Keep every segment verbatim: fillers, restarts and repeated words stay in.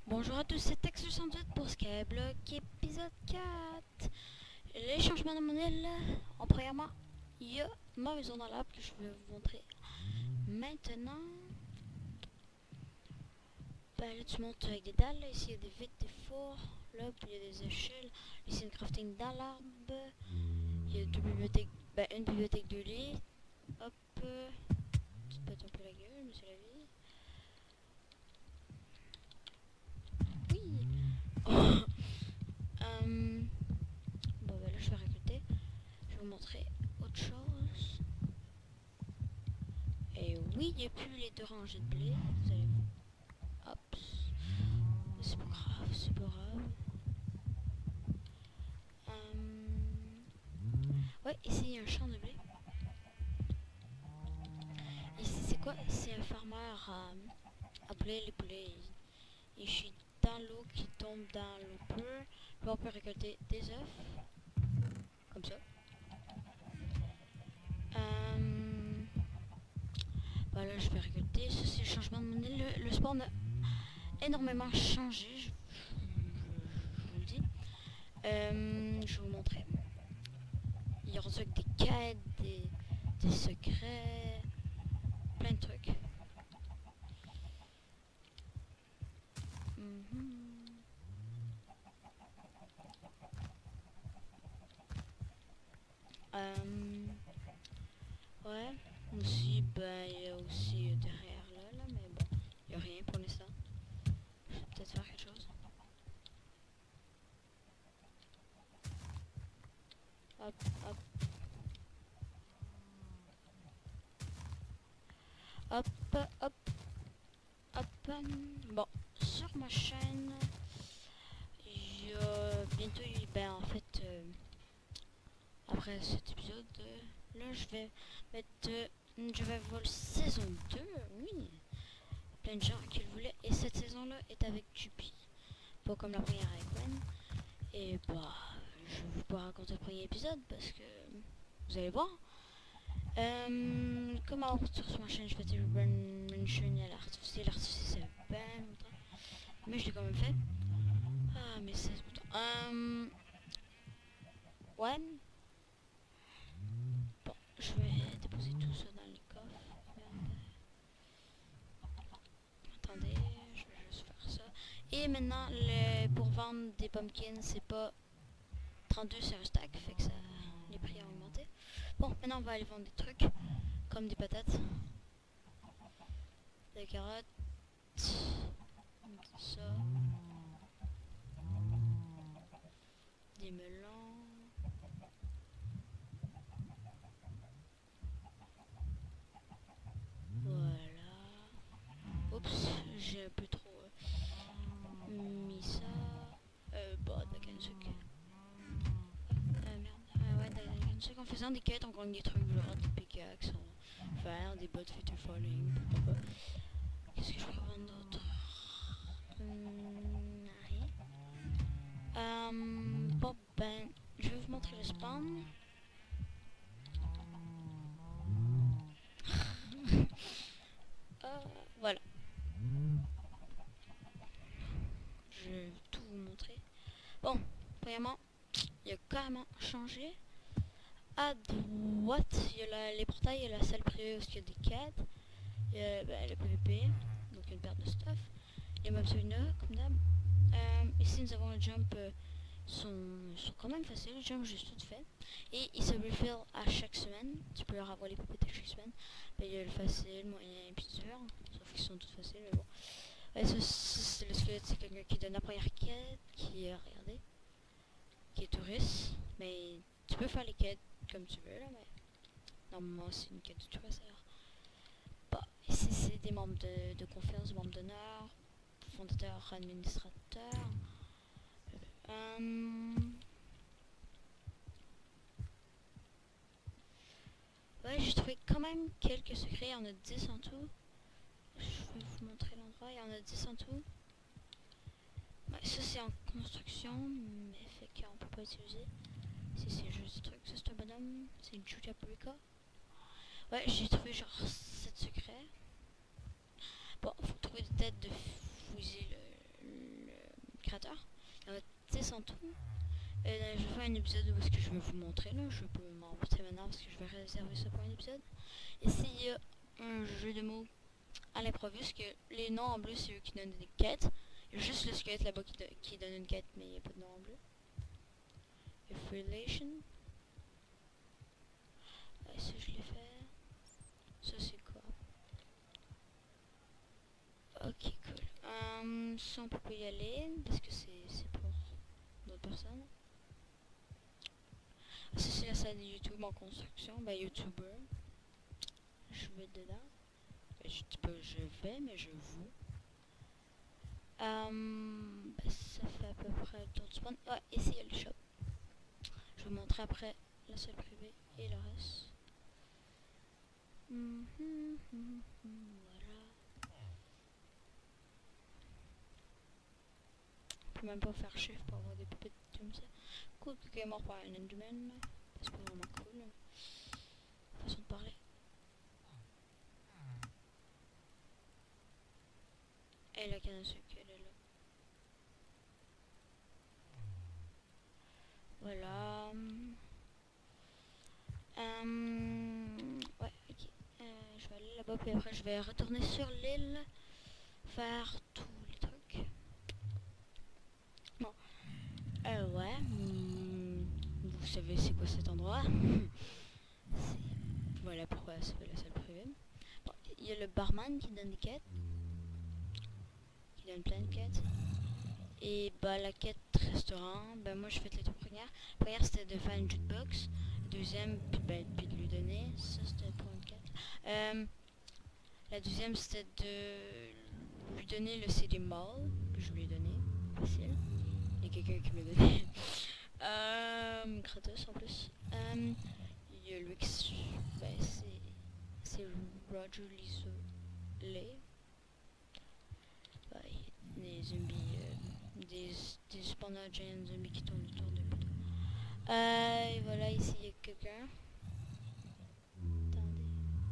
Bonjour à tous, c'est Tex deux cent huit pour Skyblock épisode quatre. Les changements de modèle. En premièrement, il y a ma maison dans l'arbre que je vais vous montrer maintenant. Ben, là tu montes avec des dalles, là, ici il y a des vitres, des fours, là puis il y a des échelles, ici une crafting dans l'arbre, il y a deux bibliothèques, ben, une bibliothèque de lit, hop, euh, tu te pètes un peu la gueule mais c'est la vie. Oui. Oh. Um, bon ben là je vais récolter, je vais vous montrer autre chose. Et oui, il n'y a plus les deux rangées de blé, vous allez voir. Hop, c'est pas grave, c'est pas grave. Um, ouais, ici il y a un champ de blé. Ici c'est quoi? C'est un farmer à, à blé, les poulets ils, ils chient dans l'eau qui tombe dans l'eau pure. Là on peut récolter des œufs, comme ça. Um, Voilà, je vais récolter. Ça, c'est le changement de monnaie. Le, le spawn a énormément changé, je, je, je vous le dis. Euh, je vais vous montrer. Il y aura avec des quêtes, des, des secrets, plein de trucs. Mm -hmm. euh, ouais, aussi, ben, il y a aussi derrière là, là, mais bon, il n'y a rien pour l'instant. Je vais peut-être faire quelque chose. Hop, hop. Hop, hop, hop. Bon, sur ma chaîne, il y a bientôt, ben en fait, euh, après cet épisode, euh, là je vais mettre, euh, je vais voir saison deux, oui. Plein de gens qui le voulaient, et cette saison-là est avec Juppie, pas comme la première avec Gwen. Et bah, je vais pas raconter le premier épisode parce que vous allez voir. Euh, comme en retour sur ma chaîne, je vais dire mention à l'artificier. L'artificier c'est bien longtemps, mais je l'ai quand même fait. Ah, mais seize boutons. Euh, ouais. Bon, je vais déposer tout ça dans les coffres. Merde. Attendez, je vais juste faire ça. Et maintenant, le, pour vendre des pumpkins, c'est pas trente-deux sur un stack, fait que ça, les prix ont augmenté. Bon, maintenant on va aller vendre des trucs, comme des patates, des carottes, ça, des melons. Voilà. Oups, j'ai un peu trop euh, mis ça. Euh, bah, de la canne sucre. Euh, merde. Ah ouais, de la canne sucre. En faisant des quêtes, on gagne des trucs, genre des pickaxes, faire des bottes fit falling, pourquoi pas. Qu'est-ce que je peux vendre d'autre? Hum, rien. Euh, bon, ben, je vais vous montrer le spawn. euh, voilà. Je vais tout vous montrer. Bon, premièrement, il a carrément changé. À droite, il y a la, les portails, il y a la salle privée où il y a des quêtes. Il y a ben, le P V P, donc une perte de stuff. Il y a même celui-là, comme d'hab. Euh, ici, nous avons le jump. Euh, sont, sont quand même faciles, les jumps, j'ai tout fait. Et ils se refill à chaque semaine. Tu peux leur avoir les pépettes à chaque semaine. Ben, il y a le facile, moyen et puis dur. Sauf qu'ils sont tous faciles, mais bon. Ouais, ça, c'est le squelette, c'est quelqu'un qui donne la première quête, qui est, regardez, qui est touriste. Mais tu peux faire les quêtes comme tu veux, là, mais normalement, c'est une quête de touriste, alors. Bah, ici, c'est des membres de, de confiance, membres d'honneur, fondateur, administrateur. Euh... Ouais, j'ai trouvé quand même quelques secrets, il y en a dix en tout. Je vais vous montrer l'endroit, il y en a dix en tout. Ouais, ça c'est en construction, mais fait qu'on peut pas utiliser. Ici c'est juste des trucs, ça c'est un bonhomme, c'est une Julia Brica. Ouais, j'ai trouvé genre sept secrets. Bon, faut trouver des têtes de fouiller le, créateurs. Il y en a dix en tout. Et là, je vais faire un épisode où est-ce que je vais vous montrer là. Je peux m'en montrer maintenant parce que je vais réserver ça pour un épisode. Et s'il y a un jeu de mots à l'improviste, que les noms en bleu c'est eux qui donnent des quêtes. Il y a juste le squelette là-bas qui, qui donne une quête, mais il n'y a pas de nom en bleu. If relation. Ouais, ça je l'ai fait. Ça c'est quoi? Ok, cool. Um, ça on peut pas y aller parce que c'est pour d'autres personnes. Ah, ça c'est la salle de YouTube en construction. Ben YouTuber. Je vais dedans. Ben, je dis pas je vais, mais je vous. Um, ben, ça fait à peu près le tour du spawn. Ouais, ici il y a le shop. Je vais vous montrer après la salle privée et le reste. Mm -hmm, mm -hmm, voilà. On peut même pas faire chiffre pour avoir des pépites comme ça. Cool, quelqu'un est mort par un enderman. C'est pas vraiment cool. Façon de parler. Et la canne à sucre, elle est là. Voilà. Um, ouais, ok. Euh, je vais aller là-bas, puis après je vais retourner sur l'île. Faire tous les trucs. Bon. Euh, ouais. Mm, vous savez c'est quoi cet endroit? Voilà pourquoi ça s'appelle la salle privée. Bon, il y a le barman qui donne des quêtes. Qui donne plein de quêtes. Et bah la quête restaurant, bah moi j'ai fait les deux premières. La première c'était de faire une jukebox. La deuxième, puis, bah, puis de lui donner. Ça c'était pour une quête. Euh, la deuxième c'était de lui donner le C D Mall. Que je lui ai donné. Facile. Il y a quelqu'un qui me l'a donné. euh, gratos en plus. Euh, il y a lui qui... Bah, c'est Roger Lisolé. Bah, il y a des zombies. Euh, des, des cependant giant zombies qui tournent autour de lui. Euh, et voilà, ici il y a quelqu'un. Attendez.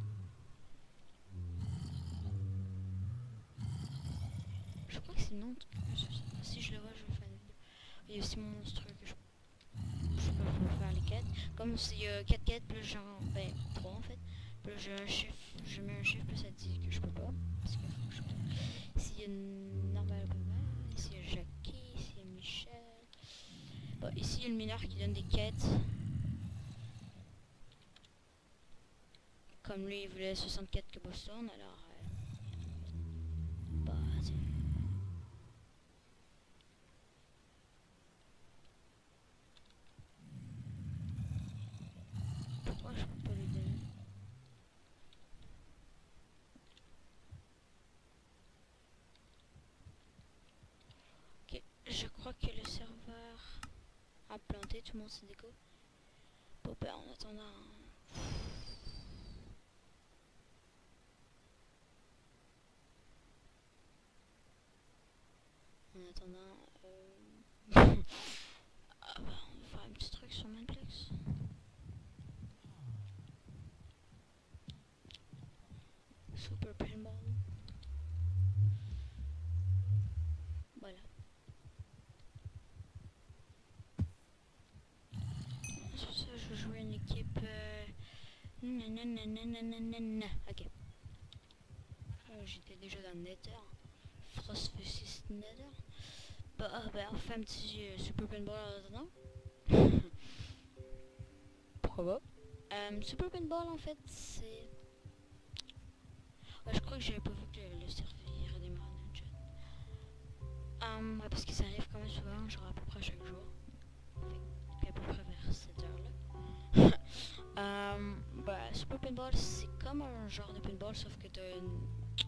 Je crois que c'est non. Si je le vois, je vais faire une vidéo. Il y a aussi mon monstrueux que je, je peux pas faire les quêtes. Comme s'il y a quatre quêtes, plus genre. Ben, trois en fait. Plus j'ai un chiffre, je mets un chiffre, plus ça dit que je peux pas. Parce qu'il faut que je peux. Ici il y a Normal, ici il y a Jackie, ici il y a Michel. Bon, ici il y a le mineur qui donne des quêtes. Comme lui il voulait soixante-quatre cobblestone, alors euh, bah tiens. Pourquoi je peux pas lui donner? Ok, je crois que le serveur a planté, tout le monde s'est déco. Bon ben en attendant... En attendant... Euh... ah bah on va faire un petit truc sur Manplex. Super Pinball. Voilà. Sur ça je vais jouer une équipe... Euh... Nananana. Ok. Euh, J'étais déjà dans le Nether. Frost versus Nether. Bah, bah on fait un petit euh, Super Pinball en attendant. Pourquoi pas? Euh, Super Pinball en fait c'est... Ouais, je crois que j'avais pas vu que le, le serveur a démarré dans le chat. Um, ouais, parce que ça arrive quand même souvent, genre à peu près chaque jour. Fait à peu près vers cette heure là. um, bah, Super Pinball c'est comme un genre de pinball sauf que t'as une...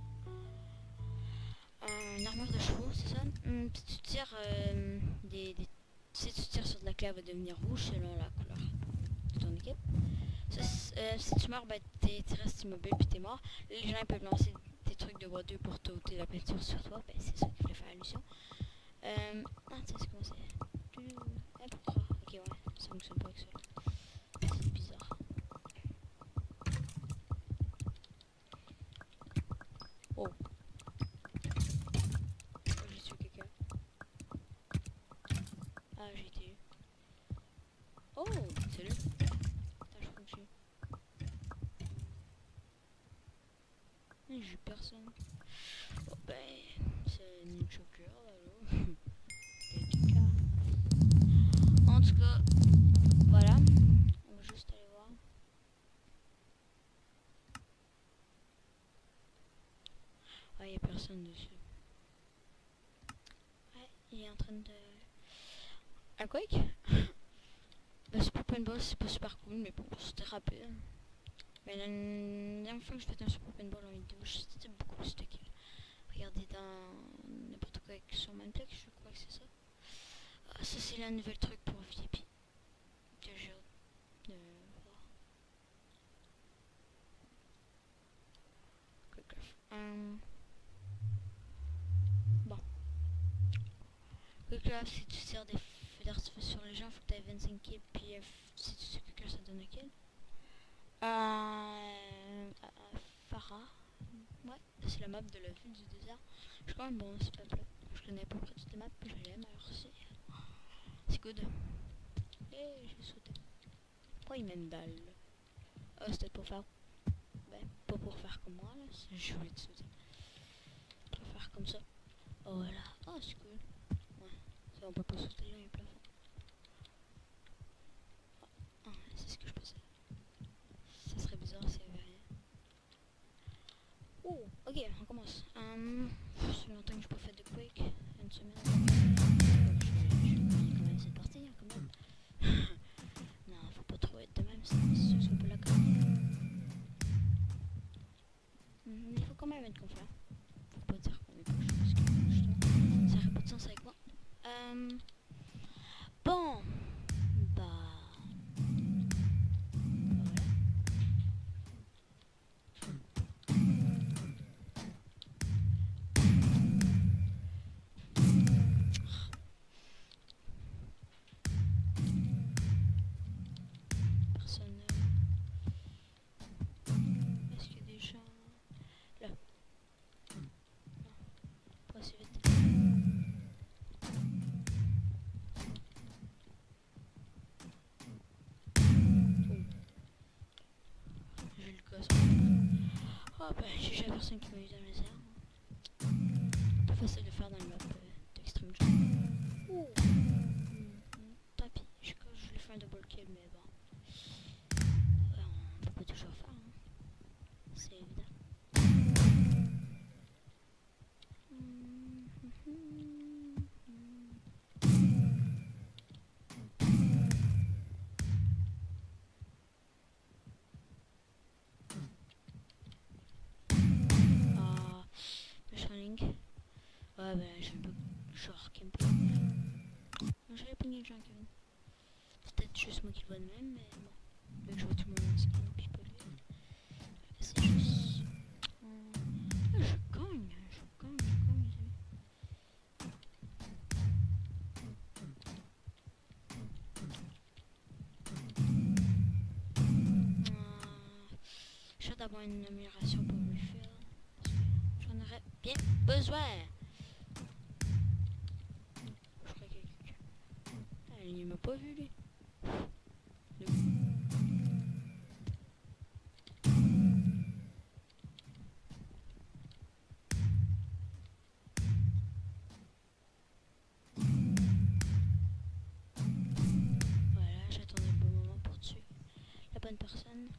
une armure de chevaux, c'est ça? Hum, si tu tires euh, des, des... Si tu tires sur de la clé, elle va devenir rouge selon la couleur de ton équipe. Ça, euh, si tu meurs, bah, t'es restes immobile puis t'es mort. Les gens peuvent lancer des trucs de bois deux pour t'ôter la peinture sur toi. Ben, c'est ça qui voulait faire allusion. Euh... Ah, tiens, c'est comment c'est? Ah, pourquoi? Ok, ouais, ça fonctionne pas avec ça. C'est bizarre. Oh. J'ai tué quelqu'un. Ah, j'ai été eu. Oh, salut. Attends, je continue. J'ai personne. Oh, ben, c'est une choqueur, là. En tout cas, voilà. On va juste aller voir. Ah, il n'y a personne dessus. Ouais, il est en train de... Un quake. Bah, c'est pas paintball, c'est pas super cool, mais bon, c'était rapide. Mais la dernière fois que je faisais un super paintball en vidéo, c'était beaucoup plus stocké. Regardez dans n'importe quoi avec sur Manplex, je crois que c'est ça. Ah, ça c'est la nouvelle truc pour V I P. Que j'ai hâte de voir. Um, bon. Quickcraft, si tu tires des feux d'artifice sur les gens, faut que tu aies vingt-cinq kills, puis euh, si tu sais Quickcraft, ça donne un kill. Euh, euh, Farah. Ouais, c'est la map de la ville du désert. Je suis quand même bon, c'est pas plat. Je connais à peu près toutes les maps, je l'aime, alors c'est... C'est good. Et j'ai sauté. Pourquoi il met une balle? Oh, c'était pour faire... Ben, pas pour faire comme moi, là. Je voulais te sauter. Pour faire comme ça. Oh, voilà. Oh, c'est cool. Ouais. Ça, on peut pas sauter là, il y a plafond. Ah, c'est ce que je pensais. Ça serait bizarre s'il y avait rien. Oh, ok, on commence. Um, ça fait longtemps que j'ai pas fait de Quake. Une semaine. Donc, je vais quand même essayer de partir, hein, quand même. Non, faut pas trop être de même, c'est sûr qu'on peut la quand même. Mm, il faut quand même être confiant. Faut pas dire qu'on est pas chaud, parce que justement, ça aurait pas de sens avec moi. Um, bon, bah... Oh bah j'ai jamais personne qui m'a eu dans les airs. Pas facile de faire dans le map euh, d'extrême jeu. Ouh mmh, tant pis, je, je voulais faire un double kill mais bon. Ouais, on peut pas toujours faire, hein. C'est évident. Ouais, bah j'ai un peu genre campé. J'avais pogné le gens Kevin. C'est peut-être juste moi qui le vois de même, mais bon. Vu que je vois tout le monde en skin, puis pas lui. C'est juste. Hum... Ah, je gagne, je gagne, je gagne, les amis. Euh, je vais d'avoir une amélioration pour me faire. Parce que j'en aurais bien besoin. Il m'a pas vu lui. Le... Voilà, j'attendais le bon moment pour tuer la bonne personne.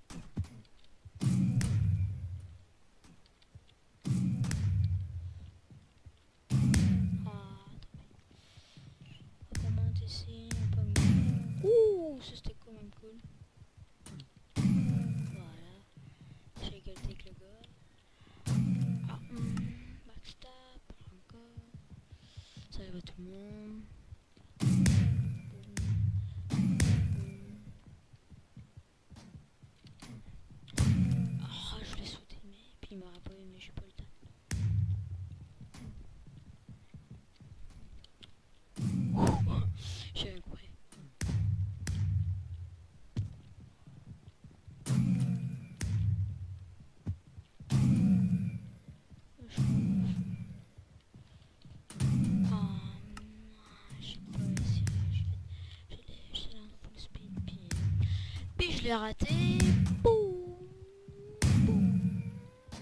Ah, attendez. On peut monter ici, on peut monter. Ouh, ça c'était quand même cool. Voilà, j'ai égalité avec le gars. Ah, hum, backstab, encore. Ça arrive à tout le monde. Ah, oh, je l'ai sauté, mais puis il m'aura pas eu, mais j'ai pas le temps. J'ai rien compris. l'ai raté. Boum. Boum.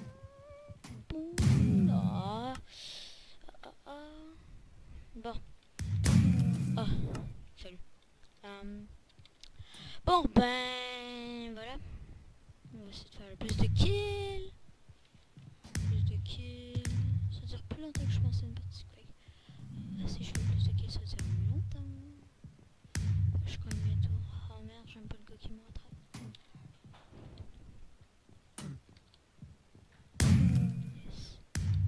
Boum. Ah. Ah, ah. Bon. Oh, salut. Um. Bon, ben voilà. On va essayer de faire le plus de kills. Plus de kills. Ça dure plus longtemps que je pensais une partie Quake. Ah, si je fais plus de kills, ça dure moins longtemps. Je connais bientôt. Oh merde, j'aime pas le gars qui me rattrape. Yes.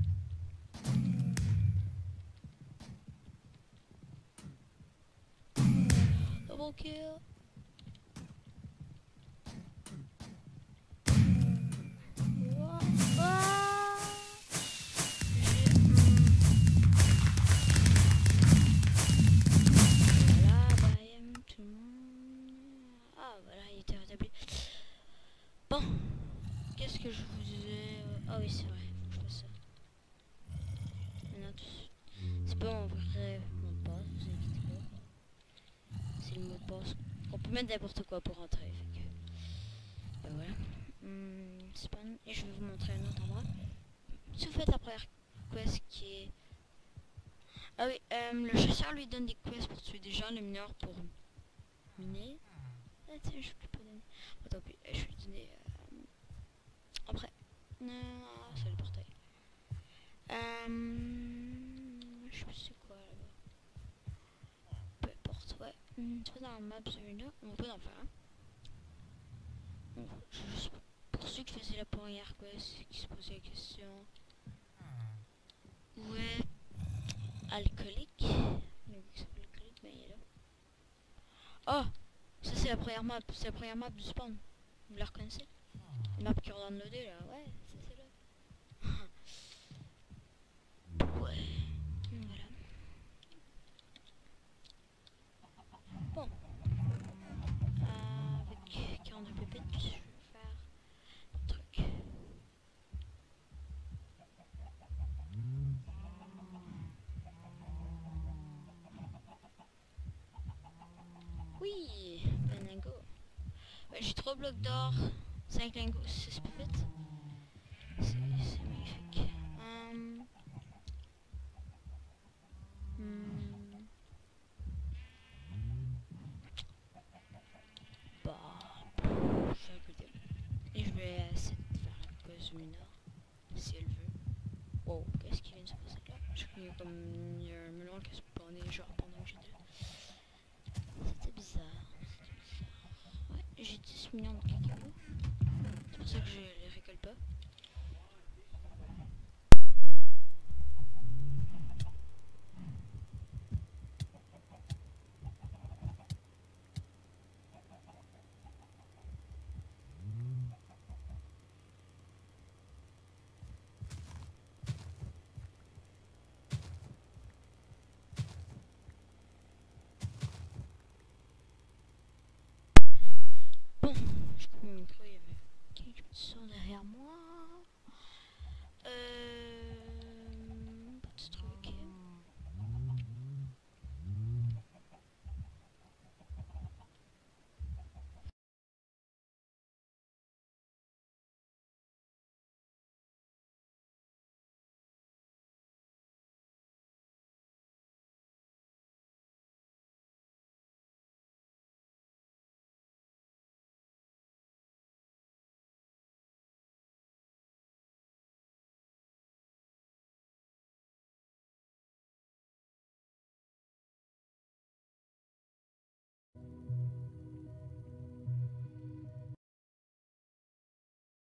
Double kill. Bon, qu'est-ce que je vous disais? Ah oui, c'est vrai, faut que je fasse ça. C'est pas mon vrai mot de passe, vous inquiétez pas. C'est le mot de passe. On peut mettre n'importe quoi pour rentrer. Fait que... Et voilà. Hum, spawn. Et je vais vous montrer un autre endroit. Si vous faites la première quest qui est... Ah oui, euh, le chasseur lui donne des quests pour tuer des gens, le mineur pour miner. Ah tiens, je peux pas donner. Oh, tant pis, je vais donner... Euh... Après. Ah, c'est le portail. Euh... Je sais plus c'est quoi là-bas. Peu importe, ouais. Hum, c'est pas dans la map celui-là, on peut en faire un. Bon, juste pour ceux qui faisaient la première quest, qui se posaient la question. Ouais. Alcoolique. Le gars qui s'appelle alcoolique, ben il est là. Oh! Ça c'est la première map, c'est la première map du spawn. Vous la reconnaissez? La map qui ordonne le dé là, ouais, c'est celle-là. Ouais. Voilà. Bon. Euh, avec quarante-deux pépites, je vais faire un truc. Oui, un lingot. Ouais, j'ai trois blocs d'or, cinq lingots, six pépites. C'est magnifique. Um, hmm. Bah, je vais écouter. Et je vais essayer de faire la cause mineur, si elle veut. Wow, qu'est-ce qui vient de se passer là? Je crois qu'il y a comme il y a un melon qui a spawné genre pendant que j'étais là. C'était bizarre. C'était bizarre. Ouais, j'ai dix millions de cacao. C'est pour ça que je les récolte pas.